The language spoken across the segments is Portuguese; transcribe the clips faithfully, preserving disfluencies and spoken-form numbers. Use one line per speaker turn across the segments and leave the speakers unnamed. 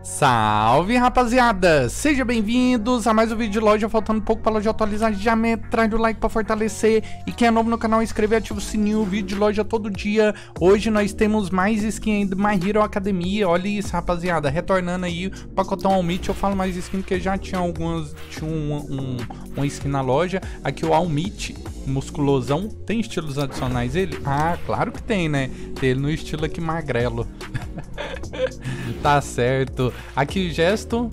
Salve, rapaziada! Sejam bem-vindos a mais um vídeo de loja. Faltando um pouco para a loja atualizar, já mete, traz o like para fortalecer. E quem é novo no canal, inscreve e ativa o sininho. Vídeo de loja todo dia. Hoje nós temos mais skin do My Hero Academia. Olha isso, rapaziada, retornando aí o pacotão Almit. Eu falo mais skin porque já tinha algumas, tinha um, um, uma skin na loja. Aqui o Almit musculosão. Tem estilos adicionais ele? Ah, claro que tem, né? Tem ele no estilo aqui magrelo. Tá certo. Aqui o gesto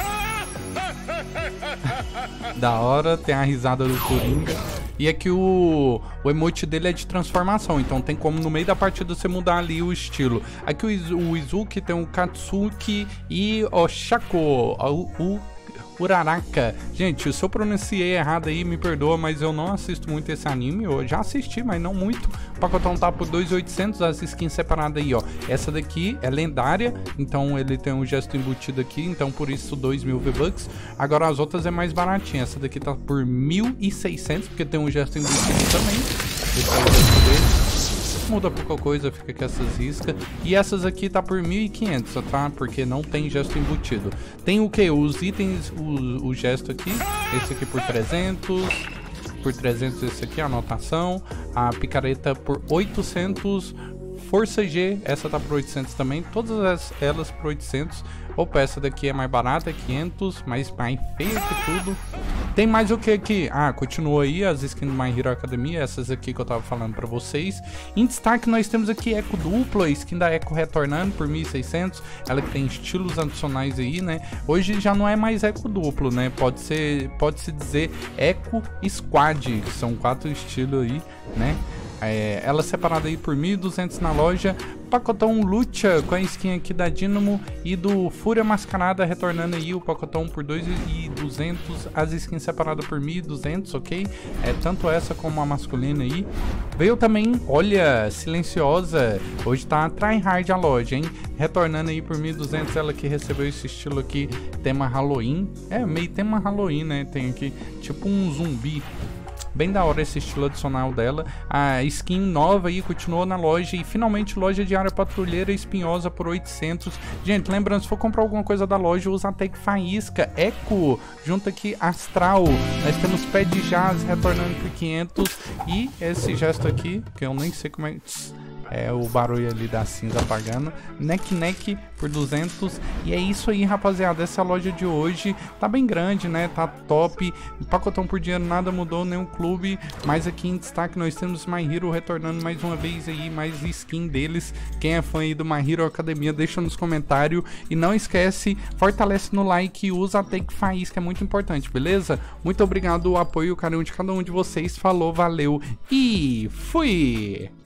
da hora, tem a risada do Coringa. E aqui o, o emote dele é de transformação, então tem como no meio da partida você mudar ali o estilo. Aqui o, Izu, o Izuki tem o Katsuki e o Shako, o, o Uraraka. Gente, se eu pronunciei errado aí, me perdoa, mas eu não assisto muito esse anime. Eu já assisti, mas não muito. O pacotão tá por dois mil e oitocentos, as skins separadas aí, ó. Essa daqui é lendária, então ele tem um gesto embutido aqui, então por isso dois mil V-Bucks. Agora as outras é mais baratinha. Essa daqui tá por mil e seiscentos, porque tem um gesto embutido também. Esse é o gesto dele. Muda pouca coisa, fica com essas riscas. E essas aqui tá por mil e quinhentos, tá? Porque não tem gesto embutido. Tem o que? Os itens, o, o gesto aqui. Esse aqui por trezentos. Por trezentos esse aqui, a anotação. A picareta por oitocentos. Força G, essa tá por oitocentos também. Todas elas por oitocentos. Opa, essa daqui é mais barata, é quinhentos. Mas mais feia que tudo. Tem mais o que aqui? Ah, continua aí as skins do My Hero Academia, essas aqui que eu tava falando pra vocês. Em destaque nós temos aqui Eco Dupla, skin da Eco retornando por mil e seiscentos. Ela que tem estilos adicionais aí, né? Hoje já não é mais Eco Duplo, né? Pode ser, pode-se dizer Eco Squad, que são quatro estilos aí, né? É, ela separada aí por mil e duzentos na loja. Pacotão Lucha com a skin aqui da Dynamo e do Fúria Mascarada retornando aí o pacotão por dois mil e duzentos. As skins separadas por mil e duzentos, ok? É tanto essa como a masculina aí. Veio também, olha, Silenciosa. Hoje tá tryhard a loja, hein? Retornando aí por mil e duzentos. Ela que recebeu esse estilo aqui, tema Halloween. É, meio tema Halloween, né? Tem aqui tipo um zumbi. Bem da hora esse estilo adicional dela. A skin nova aí continuou na loja. E finalmente loja de área patrulheira espinhosa por oitocentos. Gente, lembrando, se for comprar alguma coisa da loja, usa a Tech Faísca Eco. Junto aqui Astral. Nós temos Pé de Jazz retornando por quinhentos. E esse gesto aqui, que eu nem sei como é... É o barulho ali da cinza apagando. Neck Neck por duzentos. E é isso aí, rapaziada. Essa loja de hoje tá bem grande, né? Tá top. Pacotão por dinheiro, nada mudou, nenhum clube. Mas aqui em destaque nós temos My Hero retornando mais uma vez aí. Mais skin deles. Quem é fã aí do My Hero Academia, deixa nos comentários. E não esquece, fortalece no like e usa a Tech Faísca, que é muito importante, beleza? Muito obrigado o apoio e o carinho de cada um de vocês. Falou, valeu e fui!